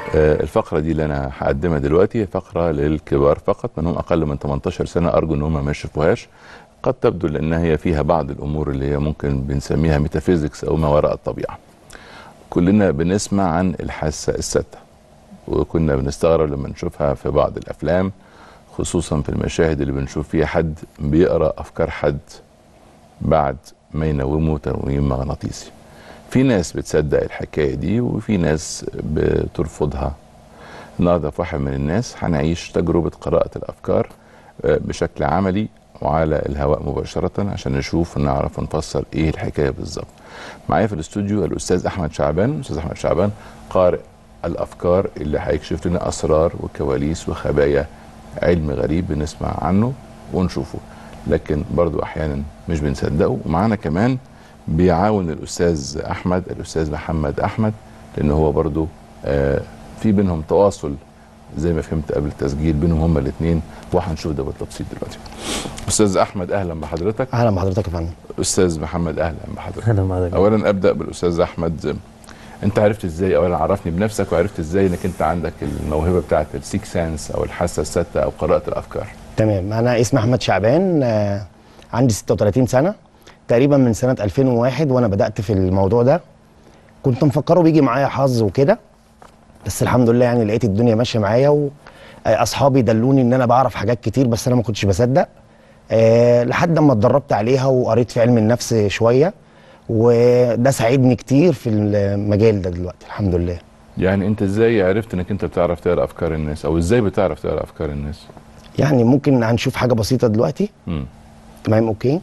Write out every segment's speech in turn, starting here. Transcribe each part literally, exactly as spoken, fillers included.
الفقرة دي اللي أنا هقدمها دلوقتي فقرة للكبار فقط، منهم أقل من تمنتاشر سنة. أرجو إن هم ما يشوفوهاش، قد تبدو لأن هي فيها بعض الأمور اللي هي ممكن بنسميها ميتافيزيكس أو ما وراء الطبيعة. كلنا بنسمع عن الحاسة الستة، وكنا بنستغرب لما نشوفها في بعض الأفلام، خصوصا في المشاهد اللي بنشوف فيها حد بيقرأ أفكار حد بعد ما ينومه تنويم مغناطيسي. في ناس بتصدق الحكاية دي وفي ناس بترفضها. النهارده في واحد من الناس هنعيش تجربة قراءة الأفكار بشكل عملي وعلى الهواء مباشرة عشان نشوف ونعرف ونفسر ايه الحكاية بالظبط. معايا في الاستوديو الأستاذ أحمد شعبان. الأستاذ أحمد شعبان قارئ الأفكار اللي هيكشف لنا أسرار وكواليس وخبايا علم غريب بنسمع عنه ونشوفه، لكن برضو أحيانا مش بنصدقه. ومعانا كمان بيعاون الأستاذ أحمد الأستاذ محمد أحمد، لأن هو برضو آه في بينهم تواصل زي ما فهمت قبل التسجيل بينهم هما الاثنين، وهنشوف ده بالتفصيل دلوقتي. أستاذ أحمد أهلا بحضرتك. أهلا بحضرتك يا فندم. أستاذ محمد أهلا بحضرتك. أهلا بحضرتك. أولا أبدأ بالأستاذ أحمد، أنت عرفت إزاي؟ أولا عرفني بنفسك، وعرفت إزاي إنك أنت عندك الموهبة بتاعت السيك سانس أو الحاسة الستة أو قراءة الأفكار؟ تمام، أنا اسمي أحمد شعبان، آه عندي ستة وتلاتين سنة تقريبا من سنة ألفين وواحد وأنا بدأت في الموضوع ده. كنت مفكره بيجي معايا حظ وكده، بس الحمد لله يعني لقيت الدنيا ماشية معايا، وأصحابي دلوني إن أنا بعرف حاجات كتير بس أنا ما كنتش بصدق، أه لحد ما اتدربت عليها وقريت في علم النفس شوية، وده ساعدني كتير في المجال ده دلوقتي الحمد لله. يعني أنت إزاي عرفت إنك أنت بتعرف تقرأ أفكار الناس، أو إزاي بتعرف تقرأ أفكار الناس؟ يعني ممكن هنشوف حاجة بسيطة دلوقتي. امم تمام أوكي.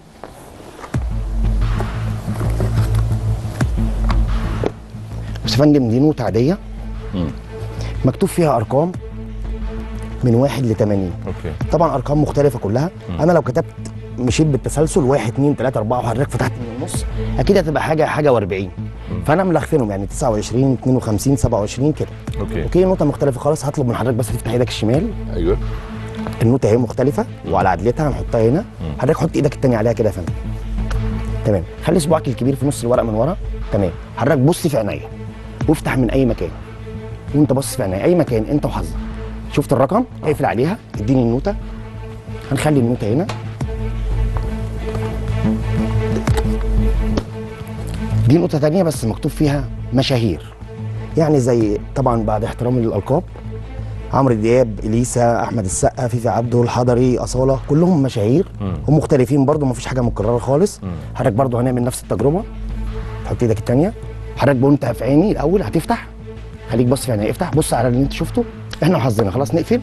بس يا فندم دي نوتة عادية امم مكتوب فيها أرقام من واحد لتمانين. اوكي. طبعا ارقام مختلفه كلها. مم. انا لو كتبت مشيت بالتسلسل واحد اتنين تلاته اربعه وحضرتك فتحت من النص اكيد هتبقى حاجه حاجه واربعين، فانا ملخفنهم يعني تسعة وعشرين اتنين وخمسين سبعة وعشرين كده. اوكي اوكي. نوته مختلفه خالص. هطلب من حضرتك بس تفتح ايدك الشمال. ايوه. النوته اهي مختلفه وعلى عدلتها هنحطها هنا. حضرتك حط ايدك الثانيه عليها كده يا فندم. تمام. خلي صباعك الكبير في نص الورق من ورا. تمام. حضرتك بص في عينيا وافتح من اي مكان، وانت بص في عينيا اي مكان انت وحظك. شفت الرقم؟ اقفل عليها. اديني النوته. هنخلي النوته هنا. دي نوته ثانيه بس مكتوب فيها مشاهير، يعني زي طبعا بعد احترامي للالقاب عمرو دياب، اليسا، احمد السقا، فيفي عبده، الحضري، اصاله، كلهم مشاهير ومختلفين برضو، مفيش حاجه متكرره خالص. حضرتك برضو هنعمل نفس التجربه. تحط ايدك الثانيه. حضرتك وانت في عيني الاول هتفتح، خليك بص في عيني، افتح بص على اللي انت شفته. احنا وحظنا خلاص نقفل.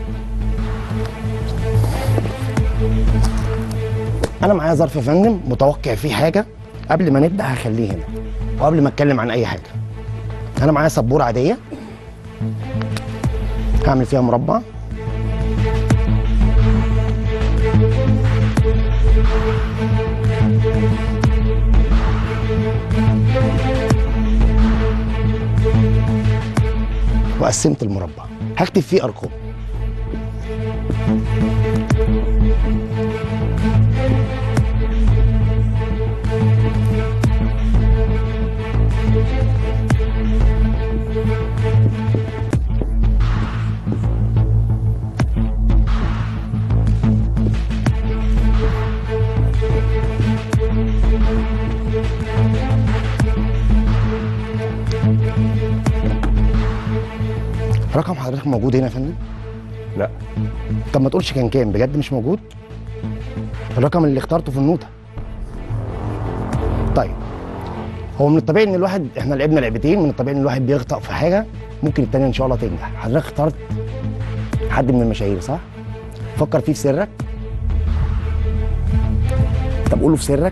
انا معايا ظرف يا فندم متوقع فيه حاجه. قبل ما نبدا هخليه هنا وقبل ما اتكلم عن اي حاجه. انا معايا سبوره عاديه هعمل فيها مربع. وقسمت المربع هكتب فيه ارقام. رقم حضرتك موجود هنا يا فندم؟ لا. طب ما تقولش كان كام، بجد مش موجود؟ الرقم اللي اخترته في النوتة. طيب هو من الطبيعي ان الواحد، احنا لعبنا لعبتين، من الطبيعي ان الواحد بيخطأ في حاجة ممكن التانية ان شاء الله تنجح. حضرتك اخترت حد من المشاهير صح؟ فكر فيه في سرك. طب قوله في سرك.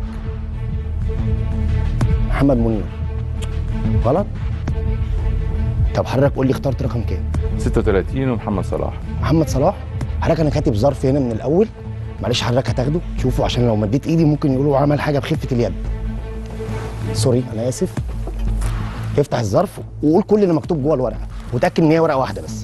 محمد منير. غلط؟ طب حضرتك قول لي اخترت رقم كام؟ ستة وتلاتين ومحمد صلاح. محمد صلاح. حضرتك انا كاتب ظرف هنا من الاول، معلش حضرتك هتاخده شوفه عشان لو مديت ايدي ممكن يقولوا عمل حاجه بخفه اليد. سوري انا اسف. افتح الظرف وقول كل اللي مكتوب جوه الورقه وتاكد ان هي ورقه واحده بس.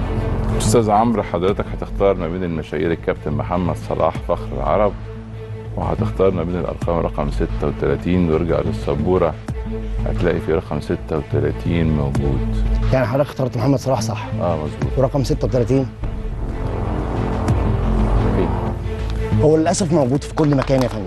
استاذ عمرو، حضرتك هتختار ما بين المشاهير الكابتن محمد صلاح فخر العرب وهتختار ما بين الارقام رقم ستة وتلاتين وارجع للسبوره هتلاقي في رقم ستة وتلاتين موجود. يعني حضرتك اخترت محمد صلاح صح؟ اه مظبوط. ورقم ستة وتلاتين فين؟ هو للاسف موجود في كل مكان يا فندم.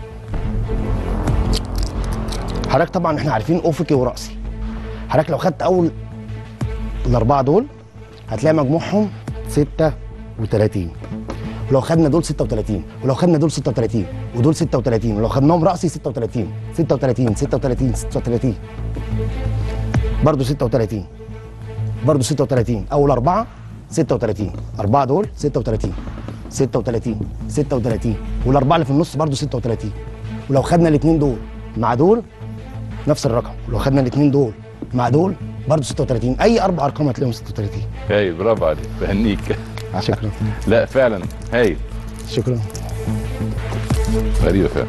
حضرتك طبعا احنا عارفين افقي وراسي. حضرتك لو خدت اول الاربعه دول هتلاقي مجموعهم ستة وتلاتين، ولو خدنا دول ستة وتلاتين، ولو خدنا دول ستة وتلاتين، ودول ستة وتلاتين، ولو خدناهم راسي ستة وتلاتين ستة وتلاتين ستة وتلاتين ستة وتلاتين برضه ستة وتلاتين برضه ستة وتلاتين. اول اربعه ستة وتلاتين، اربعه دول ستة وتلاتين ستة وتلاتين ستة وتلاتين، والاربعه اللي في النص برضه ستة وتلاتين. ولو خدنا الاثنين دول مع دول نفس الرقم، ولو خدنا الاثنين دول مع دول برضه ستة وتلاتين. اي اربع ارقام هتلاقيهم ستة وتلاتين. هايل، برافو عليك، بهنيك. شكرا. لا فعلا هايل. شكرا. غريبه فعلا.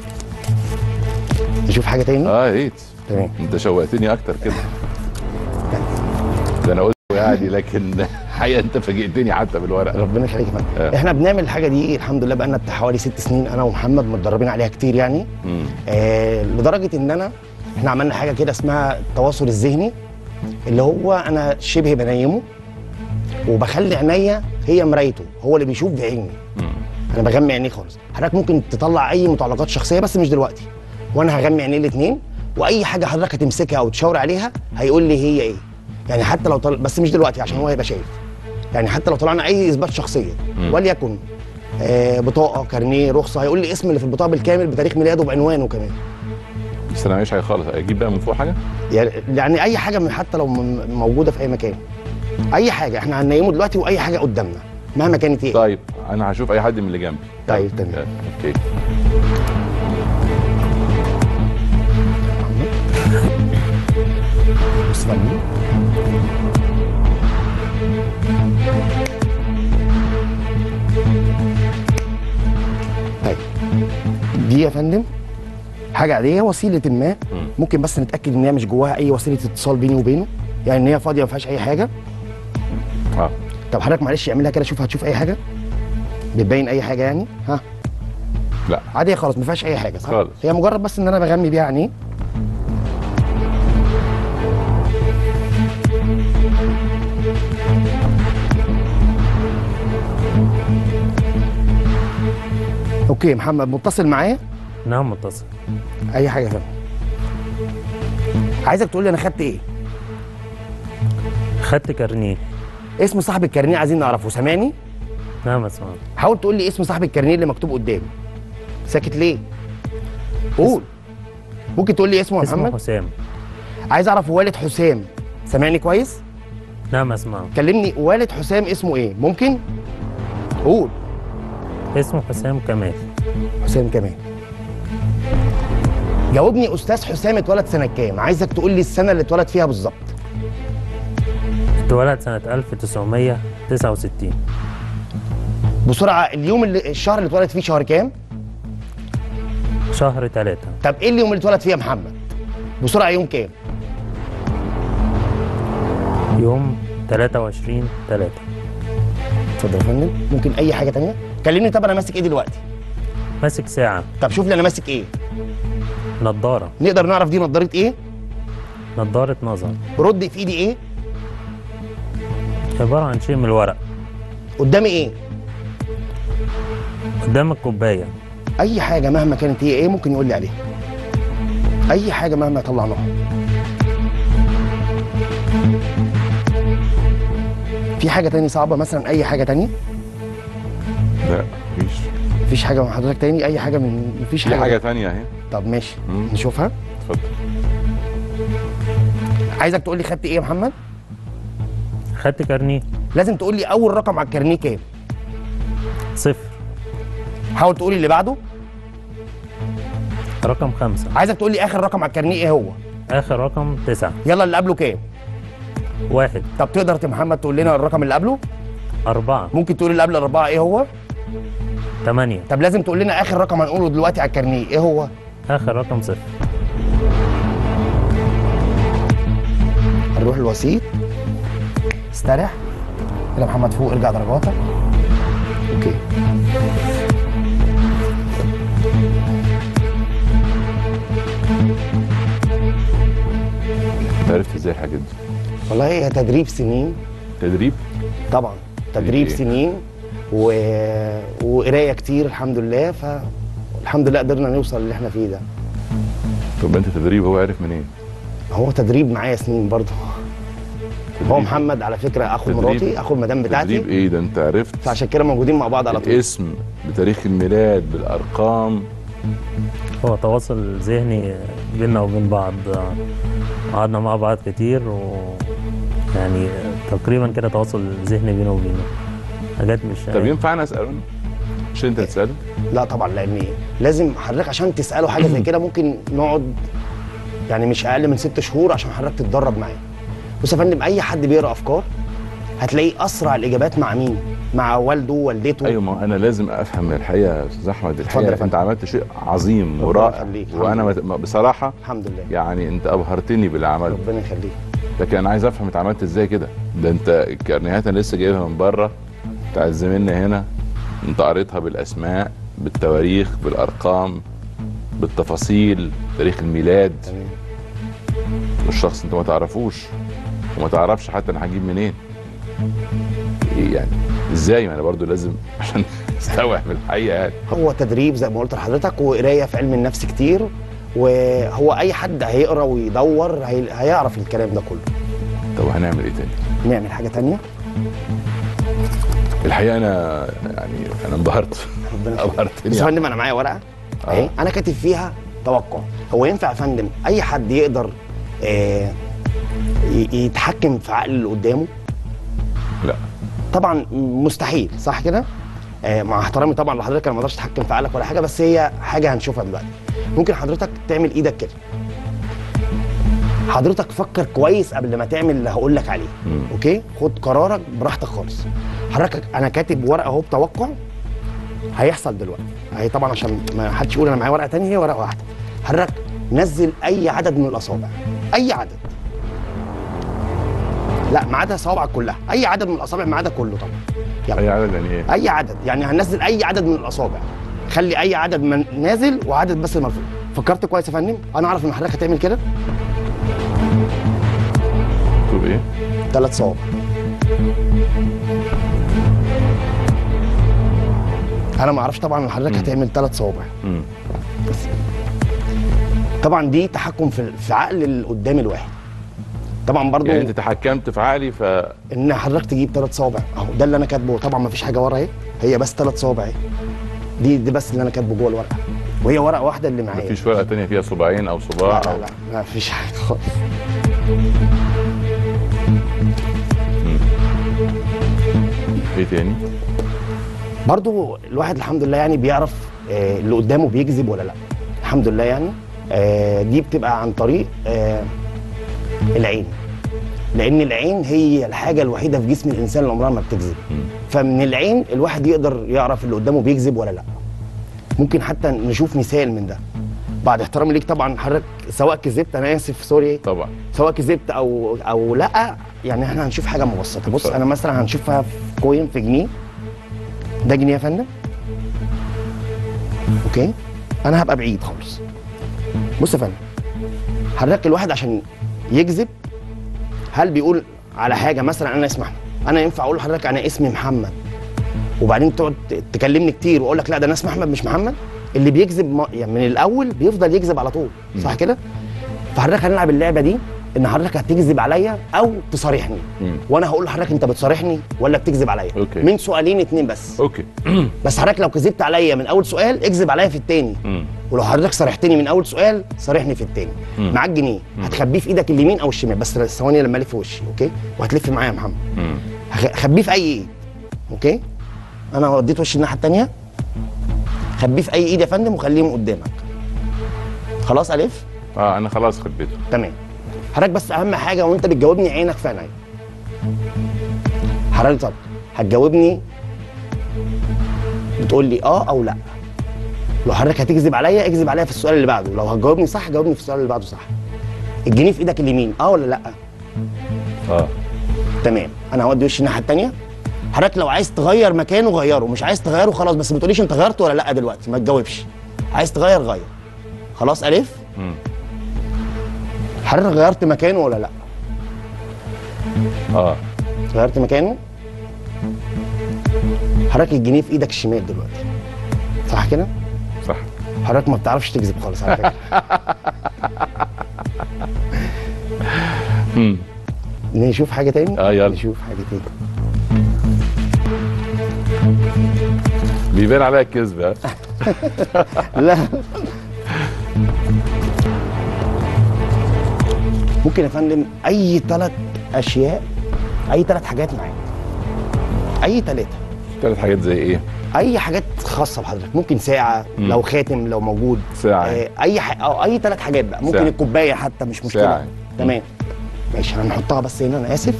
نشوف حاجه تاني؟ اه يا ريت. تمام. انت شوقتني اكتر كده. ده انا قلت يعني، لكن حقيقه انت فاجئتني حتى بالورقه. ربنا يخليك يا فندم. احنا بنعمل الحاجه دي الحمد لله بقالنا بتاع حوالي ست سنين، انا ومحمد متدربين عليها كتير يعني. آه لدرجه ان انا احنا عملنا حاجه كده اسمها التواصل الذهني، اللي هو انا شبه بنيمه وبخلي عينيا هي مرايته، هو اللي بيشوف بعيني. انا بغمي عينيه خالص. حضرتك ممكن تطلع اي متعلقات شخصيه بس مش دلوقتي، وانا هغمي عينيه الاثنين، واي حاجه حضرتك هتمسكها او تشاور عليها هيقول لي هي ايه. يعني حتى لو طل... بس مش دلوقتي عشان هو هيبقى شايف. يعني حتى لو طلعنا اي اثبات شخصيه وليكن آه بطاقه، كارنيه، رخصه، هيقول لي اسم اللي في البطاقه بالكامل بتاريخ ميلاده وبعنوانه كمان. بس انا مش حاجه خالص، اجيب بقى من فوق حاجه؟ يعني اي حاجه من حتى لو موجوده في اي مكان، اي حاجه احنا هننيمه دلوقتي، واي حاجه قدامنا مهما كانت ايه. طيب انا هشوف اي حد من اللي جنبي. طيب تمام. اوكي. بص بقى. طيب دي يا فندم حاجه عاديه، وسيله ما ممكن بس نتاكد ان هي مش جواها اي وسيله اتصال بيني وبينه، يعني ان هي فاضيه ما فيهاش اي حاجه. اه طب حضرتك معلش اعملها كده، شوف هتشوف اي حاجه بتبين اي حاجه يعني؟ ها لا عاديه خالص ما فيهاش اي حاجه صح؟ خالص. هي مجرد بس ان انا بغمي بيها عينيه. اوكي محمد متصل معايا؟ نعم متصل. اي حاجه يا فندم. عايزك تقول لي انا خدت ايه؟ خدت كارنيه. اسم صاحب الكارنيه عايزين نعرفه، سامعني؟ نعم اسمع. حاول تقول لي اسم صاحب الكارنيه اللي مكتوب قدامي. ساكت ليه؟ قول. ممكن تقول لي اسمه يا محمد؟ اسمه حسام. عايز اعرف والد حسام، سامعني كويس؟ نعم اسمع. كلمني والد حسام اسمه ايه؟ ممكن؟ قول. اسمه حسام كمال. حسام كمال. جاوبني استاذ حسام اتولد سنه كام؟ عايزك تقول لي السنه اللي اتولد فيها بالظبط. اتولد سنة ألف وتسعمية وتسعة وستين. بسرعه، اليوم اللي الشهر اللي اتولد فيه شهر كام؟ شهر ثلاثة. طب ايه اليوم اللي اتولد فيه يا محمد؟ بسرعه يوم كام؟ يوم تلاتة وعشرين تلاتة. اتفضل يا فندم. ممكن اي حاجه ثانيه؟ كلمني. طب انا ماسك ايه دلوقتي؟ ماسك ساعة. طب شوف لي انا ماسك ايه؟ نضارة. نقدر نعرف دي نضاره ايه؟ نضارة نظر. رد في ايدي ايه؟ عبارة عن شيء من الورق. قدامي ايه؟ قدام الكوباية. اي حاجه مهما كانت هي ايه ممكن يقول لي عليها. اي حاجه مهما طلعناها. في حاجه تاني صعبه مثلا؟ اي حاجه تانية؟ لا مفيش. مفيش حاجه مع حضرتك تاني؟ اي حاجه من مفيش حاجه؟ في حاجه ثانيه اهي. طب ماشي مم. نشوفها. اتفضل. عايزك تقول لي خدت ايه يا محمد؟ خدت كارنيه. لازم تقول لي اول رقم على الكارنيه كام؟ صفر. حاول تقول لي اللي بعده. رقم خمسة. عايزك تقول لي اخر رقم على الكارنيه ايه هو؟ آخر رقم تسعة. يلا اللي قبله كام؟ واحد. طب تقدر يا محمد تقول لنا الرقم اللي قبله؟ أربعة. ممكن تقول اللي قبل الأربعة إيه هو؟ تمانية. طب لازم تقول لنا آخر رقم هنقوله دلوقتي على الكارنيه إيه هو؟ آخر رقم صفر. هنروح للوسيط. استريح. يلا محمد فوق، ارجع درجاتك. أوكي. الحاجات دي؟ والله هي تدريب سنين تدريب؟ طبعا، تدريب إيه؟ سنين و... وقرايه كتير الحمد لله، فالحمد لله قدرنا نوصل اللي احنا فيه ده. طب انت تدريب هو عارف منين؟ هو تدريب معايا سنين برضه. هو محمد على فكره اخو تدريب. مراتي، اخو المدام بتاعتي. تدريب ايه ده؟ انت عرفت فعشان كده موجودين مع بعض على طول. الاسم بتاريخ الميلاد بالارقام. هو تواصل ذهني بيننا وبين بعض، قعدنا مع بعض كتير، و يعني تقريبا كده تواصل ذهني بينه وبينه، حاجات مش طب ينفع انا اساله؟ مش انت تساله؟ لا طبعا، لان لازم حضرتك عشان تساله حاجه زي كده ممكن نقعد يعني مش اقل من ست شهور عشان حضرتك تتدرب معاه. بص يا فندم، اي حد بيقرا افكار هتلاقيه اسرع الاجابات مع مين؟ مع والده والدته. ايوه، ما انا لازم افهم الحقيقه يا استاذ احمد. الحقيقه انت عملت شيء عظيم ورائع، وانا بصراحه الحمد لله يعني انت ابهرتني باللي عملته. ربنا يخليك. لكن انا عايز افهم انت عملت ازاي كده؟ ده انت الكارنيهات انا لسه جايبها من بره بتاع زميلنا هنا، انت قريتها بالاسماء بالتواريخ بالارقام بالتفاصيل، تاريخ الميلاد. تمام. والشخص انت ما تعرفوش وما تعرفش حتى انا هجيب منين. ايه يعني ازاي؟ ما انا برضو لازم عشان استوعب الحقيقه يعني. هو تدريب زي ما قلت لحضرتك، وقرايه في علم النفس كتير، وهو اي حد هيقرا ويدور هي... هيعرف الكلام ده كله. طب هنعمل ايه تاني؟ نعمل حاجه تانية. الحقيقه انا يعني انا انبهرت. ربنا ابهرتني. بس يا فندم انا معايا ورقه اهي، انا كاتب فيها توقع. هو ينفع يا فندم اي حد يقدر آه يتحكم في عقل اللي قدامه؟ لا طبعا مستحيل، صح كده؟ آه مع احترامي طبعا لحضرتك، انا ما اقدرش اتحكم في عقلك ولا حاجه، بس هي حاجه هنشوفها دلوقتي. ممكن حضرتك تعمل ايدك كده. حضرتك فكر كويس قبل ما تعمل اللي هقول لك عليه. مم. اوكي؟ خد قرارك براحتك خالص. حضرتك انا كاتب ورقه اهو بتوقع هيحصل دلوقتي. هي طبعا عشان ما حدش يقول انا معايا ورقه ثانيه، هي ورقه واحده. حضرتك نزل اي عدد من الاصابع، اي عدد. لا ما عدا صوابعك كلها، اي عدد من الاصابع ما عدا كله طبعا. يلا. اي عدد يعني ايه؟ اي عدد، يعني هننزل اي عدد من الاصابع. خلي اي عدد من نازل وعدد بس مرفوع. فكرت كويس يا فندم؟ انا اعرف ان حضرتك هتعمل كده. تقول ايه؟ ثلاث صوابع. انا ما اعرفش طبعا ان حضرتك هتعمل ثلاث صوابع. امم بس طبعا دي تحكم في في عقل اللي قدام الواحد. طبعا برضو يعني انت تحكمت في عقلي ف ان حضرتك تجيب ثلاث صوابع اهو، ده اللي انا كاتبه. طبعا ما فيش حاجه ورا اهي، هي بس ثلاث صوابع اهي. دي دي بس اللي انا كاتبه جوه الورقه، وهي ورقه واحده اللي معايا. مفيش ورقه ثانيه فيها صباعين او صباع؟ لا لا لا ما فيش حاجه خالص. ايه تاني؟ برضو الواحد الحمد لله يعني بيعرف آه اللي قدامه بيكذب ولا لا. الحمد لله يعني آه دي بتبقى عن طريق آه العين، لان العين هي الحاجه الوحيده في جسم الانسان اللي عمرها ما بتكذب. فمن العين الواحد يقدر يعرف اللي قدامه بيكذب ولا لا. ممكن حتى نشوف مثال من ده. بعد احترامي ليك طبعا حضرتك، سواء كذبت انا اسف سوري طبعا، سواء كذبت او او لا، يعني احنا هنشوف حاجه مبسطه. بص انا مثلا هنشوفها في كوين، في جنيه. ده جنيه يا فندم. اوكي، انا هبقى بعيد خالص. بص يا فندم، حضرتك الواحد عشان يكذب هل بيقول على حاجه مثلا انا اسمي احمد، انا ينفع اقول لحضرتك انا اسمي محمد وبعدين تقعد تكلمني كتير واقول لك لا ده انا اسمي احمد مش محمد؟ اللي بيكذب يعني من الاول بيفضل يكذب على طول، صح كده؟ فحضرتك هنلعب اللعبه دي ان حضرتك هتكذب عليا او تصارحني، مم. وانا هقول لحضرتك انت بتصارحني ولا بتكذب عليا. أوكي. من سؤالين اتنين بس. اوكي. بس حضرتك لو كذبت عليا من اول سؤال اكذب عليا في التاني، مم. ولو حضرتك صارحتني من اول سؤال صارحني في التاني. مم. معاك جنيه هتخبيه في ايدك اليمين او الشمال، بس ثواني لما الف وشي. اوكي، وهتلف معايا يا محمد. مم. خبيه في اي ايد. اوكي، انا وديت وشي الناحيه التانيه، خبيه في اي ايد يا فندم وخليهم قدامك. خلاص الف؟ اه انا خلاص خبيته. تمام. حضرتك بس اهم حاجه وانت بتجاوبني عينك في عينيا. حضرتك طب هتجاوبني بتقول لي اه او لا. لو حضرتك هتكذب عليا اكذب عليا في السؤال اللي بعده، لو هتجاوبني صح جاوبني في السؤال اللي بعده صح. الجنيه في ايدك اليمين اه ولا لا؟ اه تمام. انا هودي وشي الناحيه الثانيه. حضرتك لو عايز تغير مكانه غيره، مش عايز تغيره خلاص، بس ما تقوليش انت غيرت ولا لا دلوقتي، ما تجاوبش. عايز تغير غير. خلاص الف؟ مم. حضرتك غيرت مكانه ولا لا؟ اه غيرت مكانه. حضرتك الجنيه في ايدك الشمال دلوقتي، صح كده؟ صح. حضرتك ما بتعرفش تكذب خالص على فكره. امم نشوف حاجه تاني؟ اه يلا نشوف حاجه تاني. بيبان عليا الكذب. ها لا ممكن يا فندم اي ثلاث اشياء، اي ثلاث حاجات معاك، اي ثلاثه. ثلاث حاجات زي ايه؟ اي حاجات خاصه بحضرتك، ممكن ساعه مم. لو خاتم لو موجود، ساعة. آه اي ح... او اي ثلاث حاجات بقى، ممكن ساعة. الكوبايه حتى مش مشكله. ساعة. تمام ماشي، هنحطها بس هنا، انا اسف.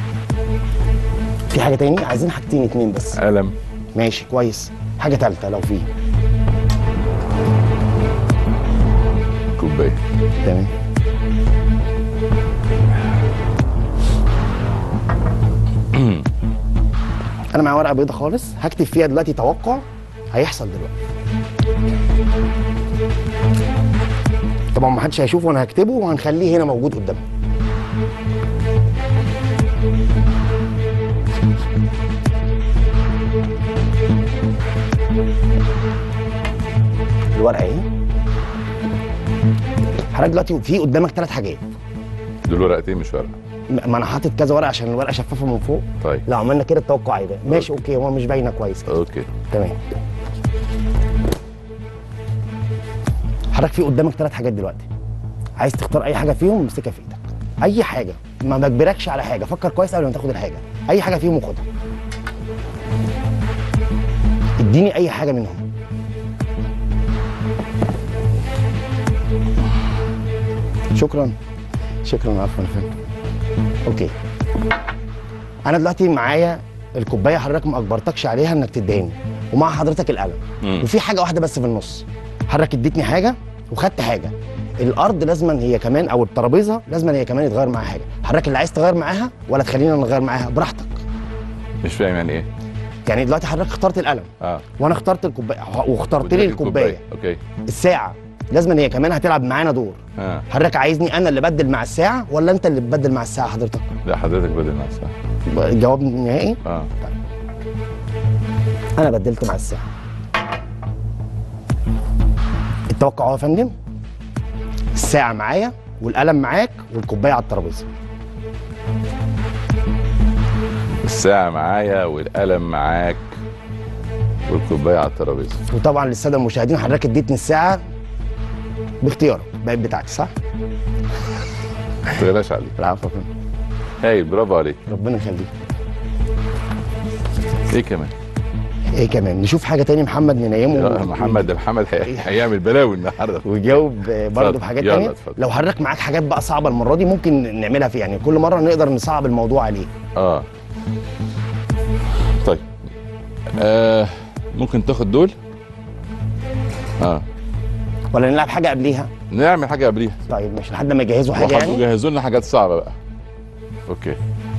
في حاجه تاني؟ عايزين حاجتين اتنين بس. قلم. ماشي كويس. حاجه ثالثه لو في. كوبايه. تمام. انا معايا ورقه بيضه خالص، هكتب فيها دلوقتي توقع هيحصل دلوقتي. طبعا ما حدش هيشوفه وانا هكتبه، وهنخليه هنا موجود قدامنا. الورقه اهي. حضرتك دلوقتي في قدامك ثلاث حاجات. دول ورقتين مش ورقه. ما انا حاطط كذا ورقه عشان الورقه شفافه من فوق. طيب لو عملنا كده التوقع هيبان. ماشي اوكي، هو مش باينه كويس كده. اوكي تمام. حضرتك في قدامك ثلاث حاجات دلوقتي، عايز تختار اي حاجه فيهم امسكها في ايدك. اي حاجه، ما بجبركش على حاجه، فكر كويس قبل ما تاخد الحاجه. اي حاجه فيهم وخدها. اديني اي حاجه منهم. شكرا شكرا عفوا يا فندم. اوكي، انا دلوقتي معايا الكوبايه، حضرتك ما اجبرتكش عليها انك تديهاني، ومع حضرتك القلم. مم. وفي حاجه واحده بس في النص، حضرتك اديتني حاجه وخدت حاجه. الارض لازما هي كمان، او الترابيزه لازما هي كمان يتغير معاها حاجه. حضرتك اللي عايز تغير معاها ولا تخلينا نغير معاها براحتك. مش فاهم يعني ايه؟ يعني دلوقتي حضرتك اخترت القلم اه وانا اخترت الكوبايه واخترت لي الكوبايه. اوكي. الساعه لازما هي كمان هتلعب معانا دور. اه حضرتك عايزني انا اللي بدل مع الساعه ولا انت اللي بتبدل مع الساعه حضرتك؟ لا حضرتك بدل مع الساعه. الجواب النهائي؟ اه انا بدلت مع الساعه. التوقع هو يا فندم الساعه معايا والقلم معاك والكوبايه على الترابيزه. الساعه معايا والقلم معاك والكوبايه على الترابيزه. وطبعا للساده المشاهدين، حضرتك اديتني الساعه باختيارك، بقت بتاعتي صح؟ ما تغلاش عليك. العفو يا فندم. هايل، برافو عليك. ربنا يخليك. ايه كمان؟ ايه كمان؟ نشوف حاجه تاني محمد ننيمه. لا، محمد ده محمد هي- هيعمل بلاوي النهارده. ويجاوب برضه اتفضل، في حاجات يلا تانية. اتفضل. لو حضرتك معاك حاجات بقى صعبه المره دي ممكن نعملها فيها، يعني كل مره نقدر نصعب الموضوع عليه. اه طيب آه ممكن تاخد دول. اه ولا نلعب حاجه قبليها؟ نعمل حاجه قبليها. طيب مش لحد ما يجهزوا حاجه وحد- يعني. وجهزوا لنا حاجات صعبه بقى. اوكي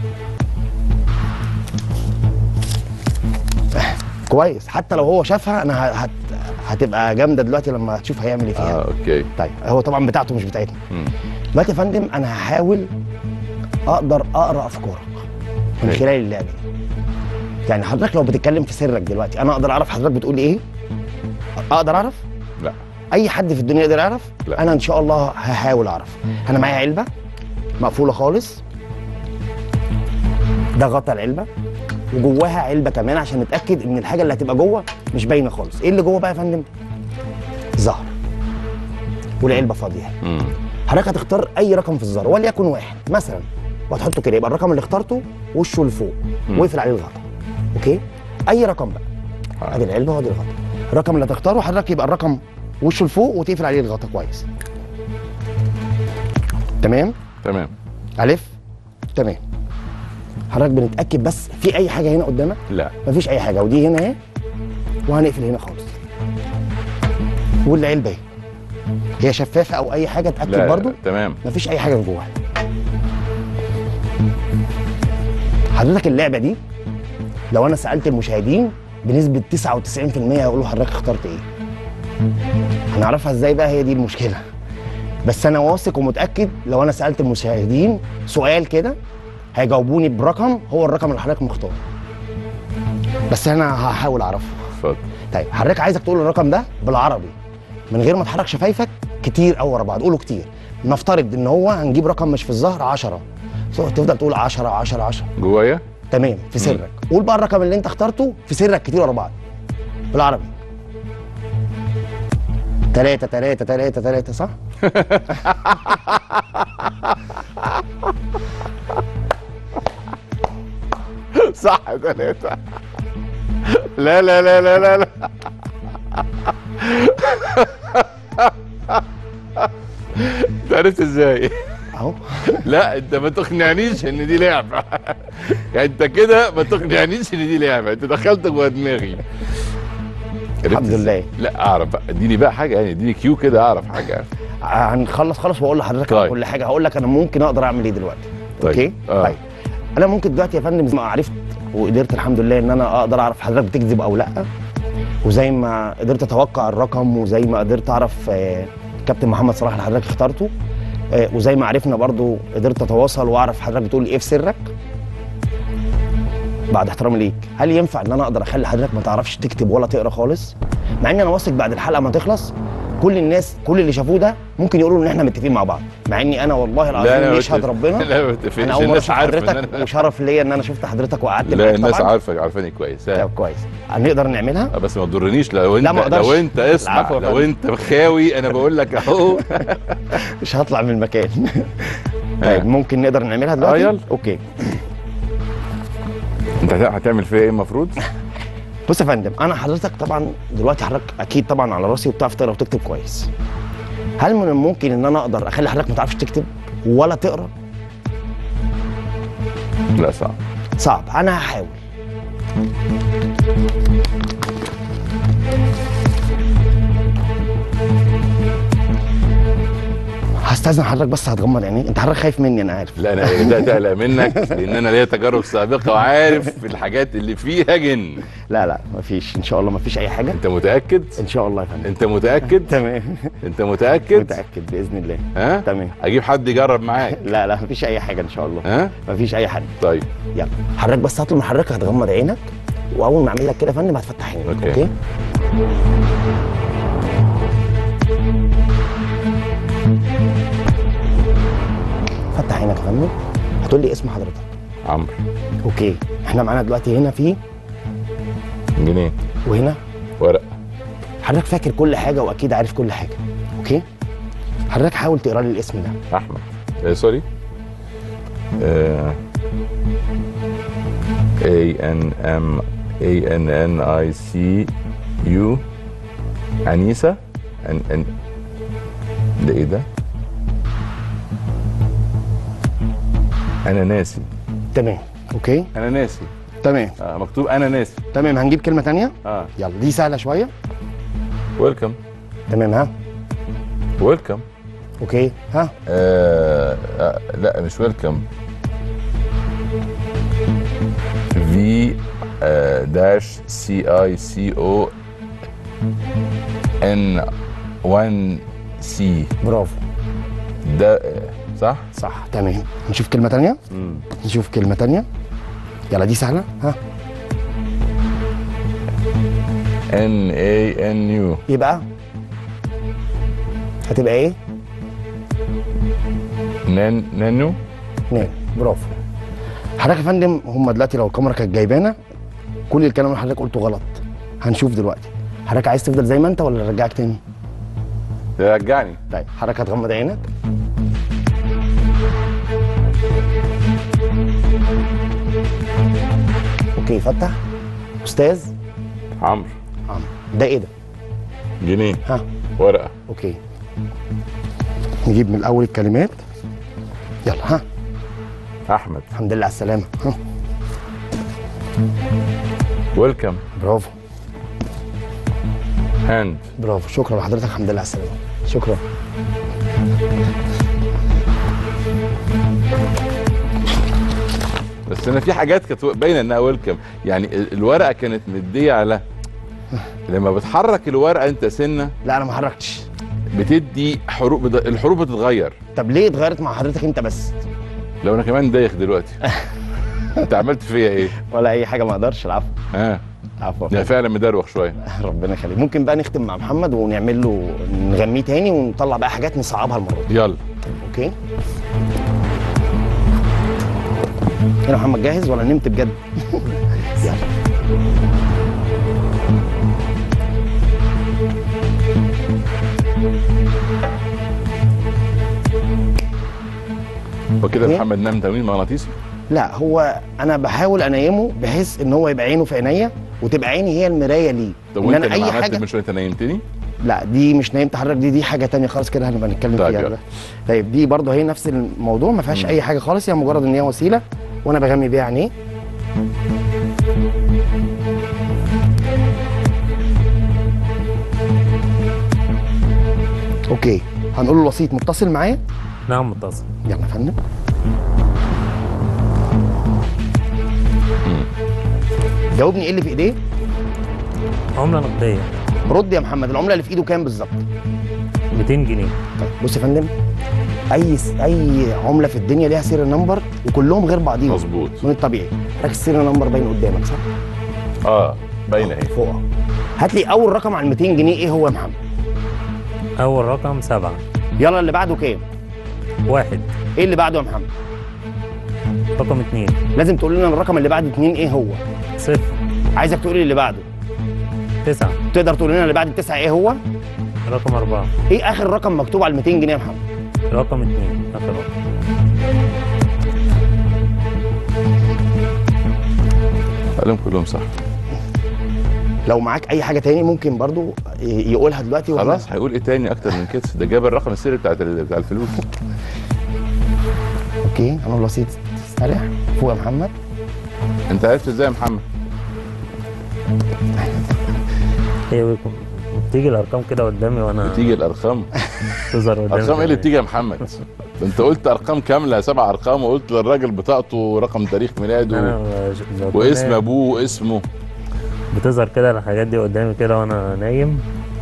كويس، حتى لو هو شافها انا ه- هت... هتبقى جامده دلوقتي لما تشوف هيعمل ايه فيها. اه اوكي. طيب هو طبعا بتاعته مش بتاعتنا. مم. دلوقتي يا فندم انا هحاول اقدر اقرا افكارك من أوكي. خلال اللعبه دي. يعني حضرتك لو بتتكلم في سرك دلوقتي انا اقدر اعرف حضرتك بتقول ايه؟ اقدر اعرف؟ لا اي حد في الدنيا يقدر يعرف؟ لا. انا ان شاء الله هحاول اعرف. انا معايا علبه مقفوله خالص، ده غطا العلبه، وجواها علبه كمان عشان نتاكد ان الحاجه اللي هتبقى جوه مش باينه خالص. ايه اللي جوه بقى يا فندم؟ زهر، والعلبه فاضيه. مم. حضرتك هتختار اي رقم في الزهر وليكن واحد مثلا، وهتحطه كده، يبقى الرقم اللي اخترته وشه لفوق مم. وقفل عليه الغطا. اوكي؟ اي رقم بقى، آه. ادي العلبه وادي الغطا. الرقم اللي هتختاره حضرتك يبقى الرقم وشه لفوق وتقفل عليه الغطا كويس. تمام؟ تمام. الف. تمام. حضرتك بنتاكد بس في اي حاجه هنا قدامك؟ لا مفيش اي حاجه، ودي هنا اهي، وهنقفل هنا خالص. والعلبه اهي، هي شفافه او اي حاجه اتاكد لا برضو. لا، تمام. مفيش اي حاجه من جواها. حضرتك اللعبه دي لو انا سالت المشاهدين بنسبه تسعة وتسعين في المية هيقولوا حضرتك اخترت ايه. هنعرفها ازاي بقى؟ هي دي المشكله. بس انا واثق ومتاكد لو انا سالت المشاهدين سؤال كده هيجاوبوني برقم هو الرقم اللي حضرتك مختاره، بس انا هحاول اعرفه. اتفضل. طيب حضرتك عايزك تقول الرقم ده بالعربي من غير ما تحرك شفايفك كتير قوي ورا بعض، قوله كتير. نفترض ان هو هنجيب رقم مش في الظهر عشرة، تفضل تقول عشرة عشرة عشرة جوايا. تمام في سرك. قول بقى الرقم اللي انت اخترته في سرك كتير ورا بعض بالعربي. تلاتة تلاتة تلاتة تلاتة صح؟ صح ثلاثة. لا لا لا لا لا لا. انت عرفت ازاي؟ اهو. لا انت ما تقنعنيش ان دي لعبه. يعني انت كده ما تقنعنيش ان دي لعبه، انت دخلت جوه دماغي. الحمد لله. لا اعرف بقى، اديني بقى حاجه يعني، اديني كيو كده اعرف حاجه. هنخلص خالص واقول لحضرتك طيب. على كل حاجه. هقول لك انا ممكن اقدر اعمل ايه دلوقتي. طيب. اوكي آه. طيب انا ممكن دلوقتي يا فندم زي ما عرفت وقدرت الحمد لله ان انا اقدر اعرف حضرتك بتكذب او لا، وزي ما قدرت اتوقع الرقم، وزي ما قدرت اعرف آه كابتن محمد صلاح اللي حضرتك اخترته، آه وزي ما عرفنا برضو قدرت اتواصل واعرف حضرتك بتقول ايه في سرك. بعد احترامي ليك، هل ينفع ان انا اقدر اخلي حضرتك ما تعرفش تكتب ولا تقرا خالص؟ مع ان انا واثق بعد الحلقه ما تخلص كل الناس كل اللي شافوه ده ممكن يقولوا ان احنا متفقين مع بعض، مع اني انا والله العظيم يشهد ربنا. لا ما متفقينش. انا اول مره الناس اشوف عارفه حضرتك أنا... وشرف ليا ان انا شفت حضرتك وقعدت لا معاك. الناس طبعا عارفه عارفاني كويس. طب كويس. هنقدر نعملها بس ما تضرنيش لو انت لا ما اقدرش. لو انت اسمع لو انت خاوي انا بقول لك اهو. مش هطلع من المكان. طيب ممكن نقدر نعملها دلوقتي؟ اه يلا. اوكي. انت هتعمل فيها ايه المفروض؟ بص يا فندم، انا حضرتك طبعا دلوقتي حضرتك اكيد طبعا على راسي وبتعرف تقرا وتكتب كويس. هل من الممكن ان انا اقدر اخلي حضرتك ما تعرفش تكتب ولا تقرا؟ لا صعب. صعب. انا هحاول. هستاذن حضرتك بس هتغمض عينيك. انت حضرتك خايف مني انا عارف. لا انا بدات اقلق منك لان انا ليا تجارب سابقه وعارف الحاجات اللي فيها جن. لا لا مفيش ان شاء الله، مفيش اي حاجه. انت متاكد؟ ان شاء الله يا فندم. انت متاكد؟ تمام. انت متاكد؟ متاكد باذن الله. ها؟ تمام. اجيب حد يجرب معاك؟ لا لا مفيش اي حاجه ان شاء الله. ها؟ مفيش اي حاجه. طيب يلا حضرتك بس هطلب من حضرتك هتغمض عينك، واول ما اعمل لك كده يا فندم هتفتح عينك. اوكي, أوكي؟ فتح عينك يا فندم. هتقول لي اسم حضرتك. عمرو. اوكي. احنا معانا دلوقتي هنا في جنيه وهنا ورق. حضرتك فاكر كل حاجه واكيد عارف كل حاجه. اوكي. حضرتك حاول تقرا لي الاسم ده. احمد. آه سوري. آه A N M A N N I C U أنيسة. أن أن ده ايه ده؟ أنا ناسي. تمام. اوكي. أنا ناسي. تمام. آه مكتوب أنا ناسي. تمام. هنجيب كلمه ثانيه. اه يلا دي سهله شويه. ويلكم. تمام. ها. ويلكم. اوكي. ها. آه آه لا مش ويلكم. في داش سي اي سي او ان واحد سي. برافو. ده آه صح؟ صح. تمام. نشوف كلمه ثانيه. امم نشوف كلمه ثانيه. يلا دي سهله. ها. ان اي ان يو. يبقى هتبقى ايه؟ نان نانو. نعم. برافو. حضرتك يا فندم هم دلوقتي لو الكاميرا كانت جايبانا كل الكلام اللي حضرتك قلته غلط. هنشوف دلوقتي. حضرتك عايز تفضل زي ما انت ولا نرجعك تاني؟ رجعني. طيب حضرتك هتغمض عينك. اوكي. فتح. استاذ عمرو. عمرو. ده ايه ده؟ جنيه. ها. ورقة. اوكي. نجيب من الاول الكلمات. يلا. ها. احمد. الحمد لله على السلامه. ها. ويلكم. برافو. هاند. برافو. شكرا لحضرتك. الحمد لله على السلامه. شكرا. بس انا في حاجات كانت باينه انها ويلكم، يعني الورقه كانت مديه على لما بتحرك الورقه انت سنه. لا انا ما حركتش. بتدي حروف، الحروف بتتغير. طب ليه اتغيرت مع حضرتك انت بس؟ لو انا كمان دايخ دلوقتي انت عملت فيا ايه؟ ولا اي حاجه، ما اقدرش. العفو. ها عفوا. ده فعلا مدروخ شويه. ربنا يخليك. ممكن بقى نختم مع محمد ونعمل له نغنيه تاني ونطلع بقى حاجات نصعبها المره دي. يلا. اوكي. هنا محمد جاهز ولا نمت بجد؟ يلا. وكده إيه؟ محمد نام تمرين مغناطيسي؟ لا، هو انا بحاول انيمه بحيث ان هو يبقى عينه في عينيا وتبقى عيني هي المرايه ليه. طب ان وانت انا لما اي عملت حاجه. من شويه انت نيمتني؟ لا دي مش نايم تحرك، دي دي حاجه تانية خالص كده هنبقى نتكلم طيب فيها يلا. ده. طيب دي برضه هي نفس الموضوع، ما فيهاش اي حاجه خالص، هي يعني مجرد ان هي وسيله وانا بغمي بيها عينيه. اوكي، هنقول له الوسيط متصل معايا. نعم متصل. يلا يا فندم. جاوبني ايه اللي في ايديه؟ عملة نقدية. رد يا محمد، العمله اللي في ايده كام بالظبط؟ مئتين جنيه. طيب بص يا فندم، اي اي عمله في الدنيا ليها سيريال نمبر وكلهم غير بعضيهم. مظبوط. من الطبيعي. ركز، السيريال نمبر باين قدامك صح؟ اه باينه اهي فوق. هات لي اول رقم على مئتين جنيه ايه هو يا محمد؟ أول رقم سبعة. يلا اللي بعده كام؟ واحد. ايه اللي بعده يا محمد؟ رقم اتنين. لازم تقول لنا الرقم اللي بعد اتنين ايه هو؟ صفر. عايزك تقول لي اللي بعده. تسعة. تقدر تقول لنا اللي بعد التسعه ايه هو؟ رقم أربعة. ايه اخر رقم مكتوب على مئتين جنيه يا محمد؟ رقم اتنين. آخر رقم. قالهم كلهم صح. لو معاك اي حاجه تاني ممكن برضو ي- يقولها دلوقتي ولا؟ خلاص هيقول ايه تاني اكتر من كده؟ ده جاب الرقم السري بتاعت ال- بتاع الفلوس. اوكي، انا بسيط. استريح فوق يا محمد. انت عرفت ازاي يا محمد؟ هي بيكون بتيجي الأرقام كده قدامي وأنا بتيجي الارقام. تظهر قدامي. ارقام ايه اللي بتيجي يا محمد؟ ده انت قلت ارقام كامله سبع ارقام وقلت للراجل بطاقته ورقم تاريخ ميلاده أنا ب- بكون واسم نايم. ابوه واسمه. بتظهر كده الحاجات دي قدامي كده وأنا نايم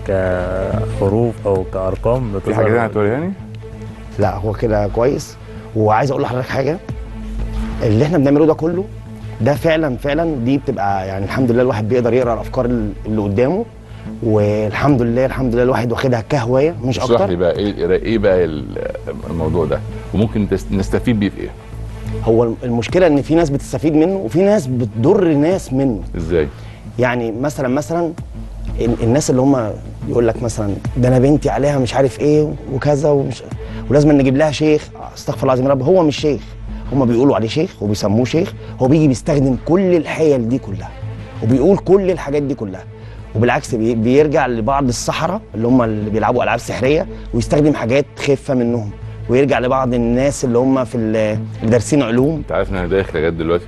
كحروف أو كأرقام بتظهر. في حاجه تانيه هتوريهاني؟ لا هو كده كويس. وعايز اقول لحضرتك حاجه، اللي احنا بنعمله ده كله ده فعلا فعلا دي بتبقى يعني الحمد لله الواحد بيقدر يقرا الافكار اللي قدامه، والحمد لله الحمد لله الواحد واخدها كهوايه مش اشرح لي اكتر. بقى ايه ايه بقى الموضوع ده وممكن تست- نستفيد بيه في ايه؟ هو المشكله ان في ناس بتستفيد منه وفي ناس بتضر ناس منه. ازاي؟ يعني مثلا مثلا ال- الناس اللي هم يقول لك مثلا ده انا بنتي عليها مش عارف ايه وكذا ومش ولازم نجيب لها شيخ. استغفر الله العظيم يا رب، هو مش شيخ، هم بيقولوا عليه شيخ وبيسموه شيخ. هو بيجي بيستخدم كل الحيل دي كلها وبيقول كل الحاجات دي كلها، وبالعكس بي- بيرجع لبعض السحرة اللي هم اللي بيلعبوا العاب سحريه ويستخدم حاجات خفه منهم، ويرجع لبعض الناس اللي هم في ال- اللي دارسين علوم انت عارف ان انا دايخ لغايه دلوقتي؟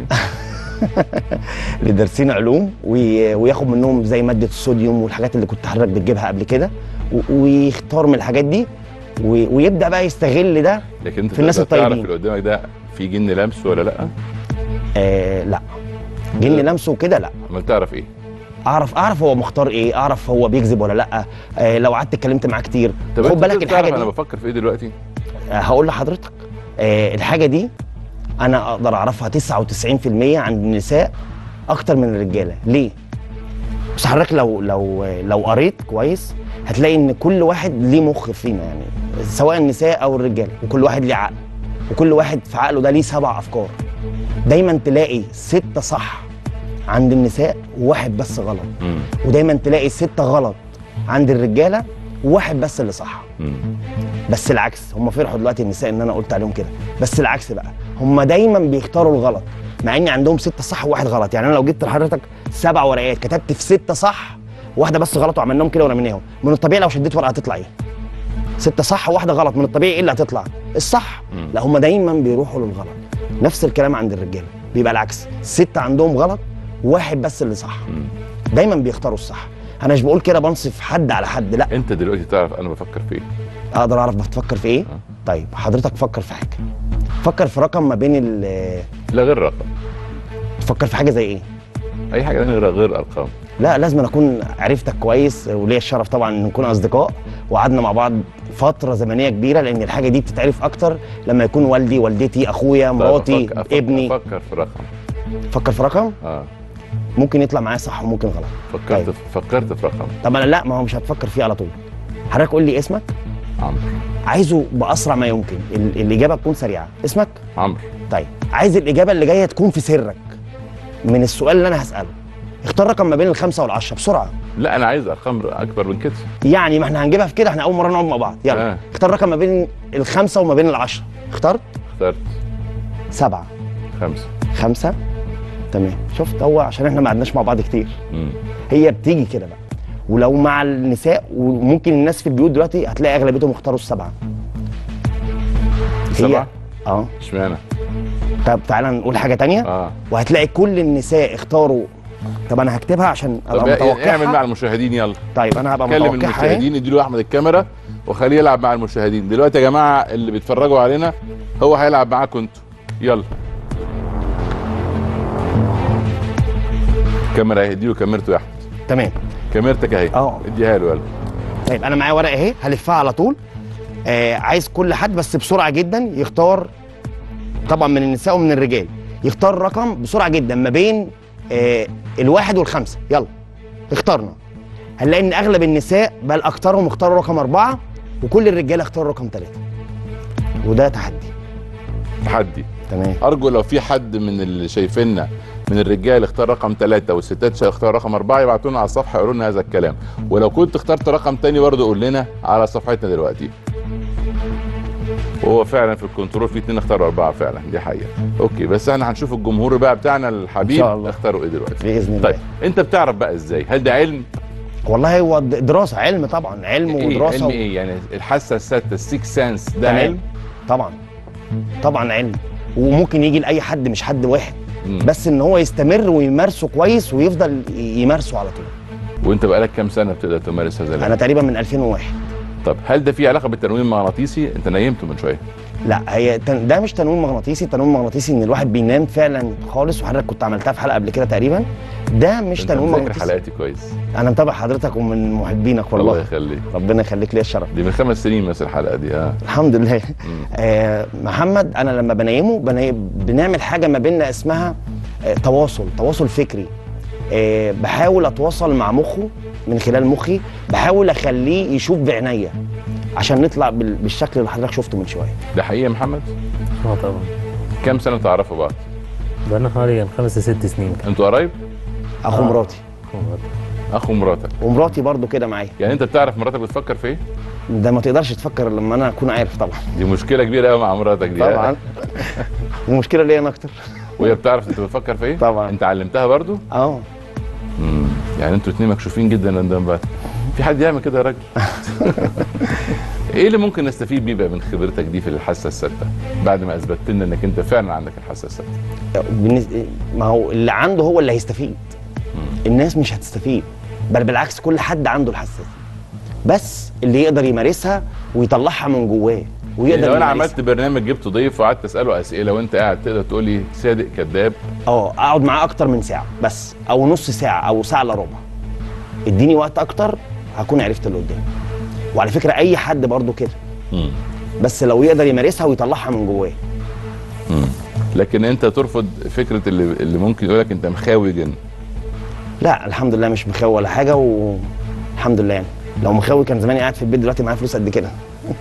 اللي دارسين علوم وي- وياخد منهم زي ماده الصوديوم والحاجات اللي كنت حضرتك بتجيبها قبل كده، و- ويختار من الحاجات دي و- ويبدا بقى يستغل ده. لكن انت في الناس تقدر تعرف الطيبين. اللي قدامك ده في جن لمسه ولا لا؟ آه لا، جن لمسه وكده لا. امال تعرف ايه؟ اعرف اعرف هو مختار ايه، اعرف هو بيكذب ولا لا. آه لو قعدت اتكلمت معاه كتير. طب خد انت بالك تقدر الحاجه تعرف دي انا بفكر في ايه دلوقتي؟ آه هقول لحضرتك. آه الحاجه دي انا اقدر اعرفها تسعة وتسعين في المية عند النساء اكتر من الرجاله. ليه؟ بس حضرتك لو لو لو قريت كويس هتلاقي ان كل واحد ليه مخ فينا، يعني سواء النساء او الرجاله، وكل واحد ليه عقل، وكل واحد في عقله ده ليه سبع افكار. دايما تلاقي ستة صح عند النساء وواحد بس غلط، امم ودايما تلاقي ستة غلط عند الرجاله وواحد بس اللي صح. امم بس العكس، هم فرحوا دلوقتي النساء ان انا قلت عليهم كده، بس العكس بقى هم دايما بيختاروا الغلط مع ان عندهم ستة صح وواحد غلط. يعني انا لو جبت لحضرتك سبع ورقات كتبت في ستة صح واحده بس غلط وعملناهم كده ورميناهم، من الطبيعي لو شديت ورقه هتطلع ايه؟ ستة صح وواحده غلط، من الطبيعي ايه اللي هتطلع؟ الصح. مم. لا هم دايما بيروحوا للغلط. نفس الكلام عند الرجاله بيبقى العكس، ستة عندهم غلط وواحد بس اللي صح. امم دايما بيختاروا الصح. انا مش بقول كده بنصف حد على حد، لا. انت دلوقتي تعرف انا بفكر في ايه؟ اقدر اعرف بتفكر في ايه؟ آه. طيب حضرتك فكر في حاجه، فكر في رقم ما بين ال لا غير رقم. تفكر في حاجه زي ايه؟ اي حاجه تانية غير غير ارقام. لا لازم أنا اكون عرفتك كويس وليا الشرف طبعا ان نكون اصدقاء وقعدنا مع بعض فتره زمنيه كبيره، لان الحاجه دي بتتعرف اكتر لما يكون والدي، والدتي، اخويا، مراتي، أفكر أفكر ابني. افكر في رقم. فكر في رقم اه ممكن يطلع معايا صح وممكن غلط. فكرت طيب. فكرت في رقم. طب انا لا، ما هو مش هتفكر فيه على طول. حضرتك قول لي اسمك. عمرو. عايزه باسرع ما يمكن، ال- الاجابه تكون سريعه. اسمك؟ عمرو. طيب عايز الاجابه اللي جايه تكون في سرك من السؤال اللي انا هساله. اختار رقم ما بين الخمسه والعشره بسرعه. لا انا عايز ارقام اكبر من كده. يعني ما احنا هنجيبها في كده، احنا اول مره نقعد مع بعض. يلا آه. اختار رقم ما بين الخمسه وما بين العشره. اخترت؟ اخترت سبعه. خمسة. خمسه. تمام. شفت، هو عشان احنا ما قعدناش مع بعض كتير. امم هي بتيجي كده بقى. ولو مع النساء، وممكن الناس في البيوت دلوقتي هتلاقي اغلبيتهم اختاروا السبعه. سبعة؟ اه. اشمعنى؟ طب تعالى نقول حاجه تانية. اه وهتلاقي كل النساء اختاروا. طب انا هكتبها عشان ابقى طب متوقعها. اعمل مع المشاهدين يلا. طيب انا هبقى كلم متوقعها اهي. المشاهدين، اديله احمد الكاميرا وخليه يلعب مع المشاهدين دلوقتي. يا جماعه اللي بيتفرجوا علينا هو هيلعب معاكم انتوا. يلا الكاميرا اهي، اديله كاميرته يا احمد. تمام. كاميرتك اهي. اه. اديها له يلا. طيب انا معايا ورقه اهي هلفها على طول. آه عايز كل حد بس بسرعه جدا يختار، طبعا من النساء ومن الرجال، يختار رقم بسرعه جدا ما بين آه الواحد والخمسه. يلا اخترنا. هنلاقي ان اغلب النساء بل اكثرهم اختاروا رقم اربعه، وكل الرجاله اختاروا رقم ثلاثه. وده تحدي. تحدي. تمام. ارجو لو في حد من اللي شايفيننا من الرجال اختار رقم ثلاثة والستات اختار رقم أربعة يبعتوا لنا على الصفحة يقولوا لنا هذا الكلام، ولو كنت اخترت رقم تاني برضه قول لنا على صفحتنا دلوقتي. وهو فعلا في الكنترول في اتنين اختاروا أربعة فعلا، دي حقيقة. أوكي بس احنا هنشوف الجمهور بقى بتاعنا الحبيب إن شاء الله. اختاروا إيه دلوقتي. باذن الله. طيب أنت بتعرف بقى إزاي؟ هل ده علم؟ والله هو د- دراسه، علم طبعا، علم إيه ودراسه. علم إيه؟ يعني الحاسة السادسة السيكس سانس ده تمام. علم؟ طبعا طبعا علم، وممكن يجي لاي حد مش حد واحد. مم. بس ان هو يستمر ويمارسه كويس ويفضل يمارسه على طول. وأنت بقالك كام سنة بتقدر تمارس هذا العلم؟ انا تقريبا من ألفين وواحد. طب هل ده فيه علاقة بالتنويم المغناطيسي؟ أنت نيمته من شوية. لا هي تن... ده مش تنويم مغناطيسي. التنويم المغناطيسي ان الواحد بينام فعلا خالص، وحضرتك كنت عملتها في حلقه قبل كده تقريبا. ده مش أنت تنويم مذاكر مغناطيسي. حلقاتي كويس. انا متابع حضرتك ومن محبينك والله. الله يخليك. ربنا يخليك، ليا الشرف. دي من خمس سنين مثلا الحلقة دي. ها الحمد لله. مم. آه محمد، انا لما بنيمه بنيم بنعمل حاجه ما بيننا اسمها آه تواصل تواصل فكري. آه بحاول اتواصل مع مخه من خلال مخي، بحاول اخليه يشوف بعينيا عشان نطلع بال- بالشكل اللي حضرتك شفته من شويه. ده حقيقي يا محمد؟ اه طبعا. كام سنة تعرفوا بعض؟ بقالنا حوالي خمس ست سنين كده. انتوا قرايب؟ اخو آه. مراتي، اخو مراتك. ومراتي برضو كده معايا. يعني انت بتعرف مراتك بتفكر في ايه؟ ده ما تقدرش تفكر لما انا اكون عارف طبعا. دي مشكلة كبيرة قوي مع مراتك دي. طبعا. المشكله ليا انا اكتر. وهي بتعرف انت بتفكر في ايه؟ طبعا. انت علمتها برضو؟ اه. امم يعني انتوا اتنين مكشوفين جدا قدام بعض. في حد يعمل كده يا راجل؟ ايه اللي ممكن نستفيد بيه بقى من خبرتك دي في الحاسة السادسة بعد ما اثبتت لنا انك انت فعلا عندك الحاسة السادسة؟ بالنسبة ما هو اللي عنده هو اللي هيستفيد. الناس مش هتستفيد، بل بالعكس كل حد عنده الحساسيه، بس اللي يقدر يمارسها ويطلعها من جواه ويقدر يعني لو انا يمارسها. عملت برنامج جبت ضيف وقعدت اساله اسئله وانت قاعد تقدر تقول لي صادق كذاب؟ اه اقعد معاه اكتر من ساعه بس، او نص ساعه او ساعه الا ربع. اديني وقت اكتر هكون عرفت اللي قدامي. وعلى فكره اي حد برضو كده، امم بس لو يقدر يمارسها ويطلعها من جواه. امم لكن انت ترفض فكره اللي اللي ممكن يقول لك انت مخاوي جن. لا الحمد لله مش مخاوي ولا حاجه، والحمد لله. يعني لو مخاوي كان زماني قاعد في البيت دلوقتي معايا فلوس قد كده.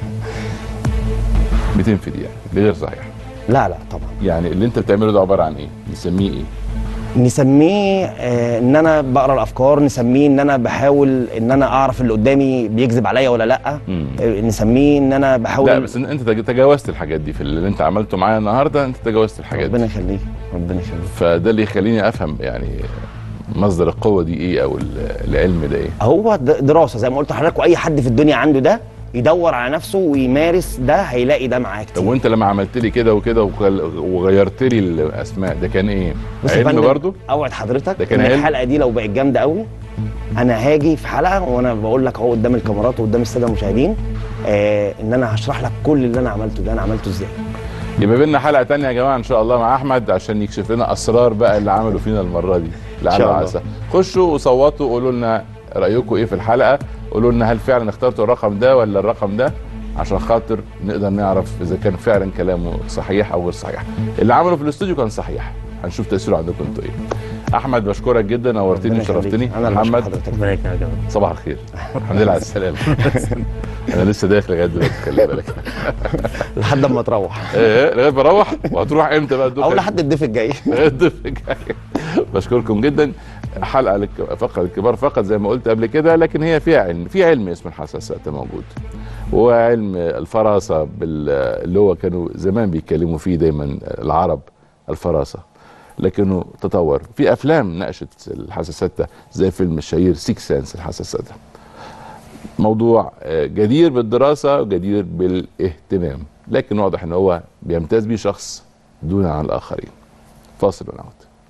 بتنفي دي يعني دي غير صحيح. لا لا طبعا. يعني اللي انت بتعمله ده عباره عن ايه؟ نسميه ايه؟ نسميه آه ان انا بقرا الافكار، نسميه ان انا بحاول ان انا اعرف اللي قدامي بيكذب عليا ولا لا. مم. آه نسميه ان انا بحاول. لا بس انت تجاوزت الحاجات دي في اللي انت عملته معايا النهارده، انت تجاوزت الحاجات ربنا دي. يخليك ربنا يخليك. فده اللي يخليني افهم يعني مصدر القوه دي ايه او العلم ده ايه. هو د- دراسه زي ما قلت لحضرتك، واي حد في الدنيا عنده ده يدور على نفسه ويمارس ده هيلاقي ده معاه كتير. طب وانت لما عملت لي كده وكده وخل- وغيرت لي الاسماء ده كان ايه؟ بص يا علم فندم، برضو؟ اوعد حضرتك ده كان ان علم؟ الحلقه دي لو بقت جامده قوي انا هاجي في حلقه وانا بقول لك اهو قدام الكاميرات وقدام الساده المشاهدين آه ان انا هشرح لك كل اللي انا عملته ده انا عملته ازاي. يبقى بينا حلقه تانية يا جماعه ان شاء الله مع احمد عشان يكشف لنا اسرار بقى اللي عملوا فينا المره دي. لعل شاء الله. وعسى. خشوا وصوتوا قولوا لنا رايكم ايه في الحلقه، قولوا لنا هل فعلا اخترتوا الرقم ده ولا الرقم ده، عشان خاطر نقدر نعرف اذا كان فعلا كلامه صحيح او غير صحيح. اللي عمله في الاستوديو كان صحيح، هنشوف تاثيره عندكم انتوا ايه. احمد بشكرك جدا، نورتني وشرفتني. محمد صباح الخير. الحمد لله على السلامه. انا لسه داخل لغايه دلوقتي، خلي بالك. لحد ما تروح. ايه لغايه ما اروح؟ وهتروح امتى بقى؟ او لحد الضيف الجاي. الضيف الجاي. بشكركم جدا. حلقه لك فقره الكبار فقط زي ما قلت قبل كده، لكن هي فيها علم، في علم اسمه الحساسات موجود، وعلم الفراسه بال... اللي هو كانوا زمان بيتكلموا فيه دايما العرب، الفراسه، لكنه تطور. في افلام ناقشت الحساسات ده زي فيلم الشهير سيكس سنس. الحساسات ده موضوع جدير بالدراسه وجدير بالاهتمام، لكن واضح ان هو بيمتاز بيه شخص دون عن الاخرين. فاصل ونعود.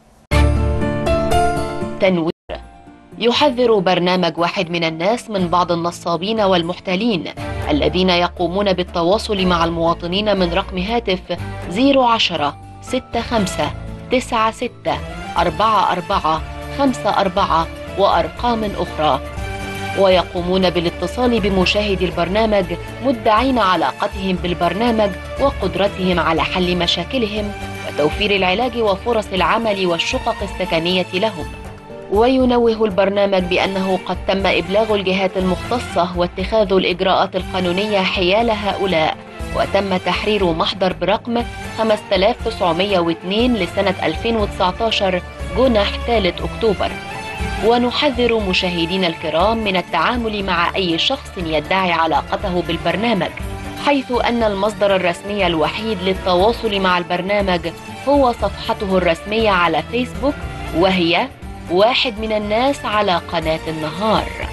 تنوير. يحذر برنامج واحد من الناس من بعض النصابين والمحتالين الذين يقومون بالتواصل مع المواطنين من رقم هاتف صفر عشرة ستة خمسة تسعة ستة أربعة أربعة خمسة أربعة وأرقام أخرى، ويقومون بالاتصال بمشاهدي البرنامج مدعين علاقتهم بالبرنامج وقدرتهم على حل مشاكلهم وتوفير العلاج وفرص العمل والشقق السكنية لهم. وينوه البرنامج بأنه قد تم إبلاغ الجهات المختصة واتخاذ الإجراءات القانونية حيال هؤلاء، وتم تحرير محضر برقم خمسة آلاف وتسعمائة واثنين لسنة ألفين وتسعة عشر جنح ثالث أكتوبر. ونحذر مشاهدينا الكرام من التعامل مع أي شخص يدعي علاقته بالبرنامج، حيث أن المصدر الرسمي الوحيد للتواصل مع البرنامج هو صفحته الرسمية على فيسبوك، وهي واحد من الناس على قناة النهار.